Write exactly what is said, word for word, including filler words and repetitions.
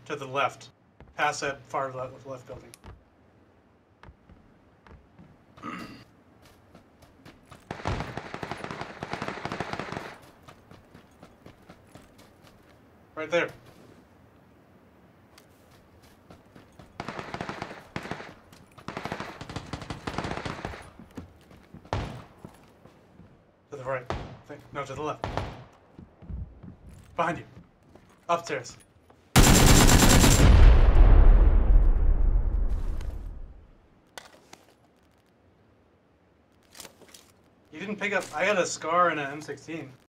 to the left, past that far left, left building. Right there. To the right. I think. No, to the left. Behind you. Upstairs. You didn't pick up. I had a scar and an M sixteen.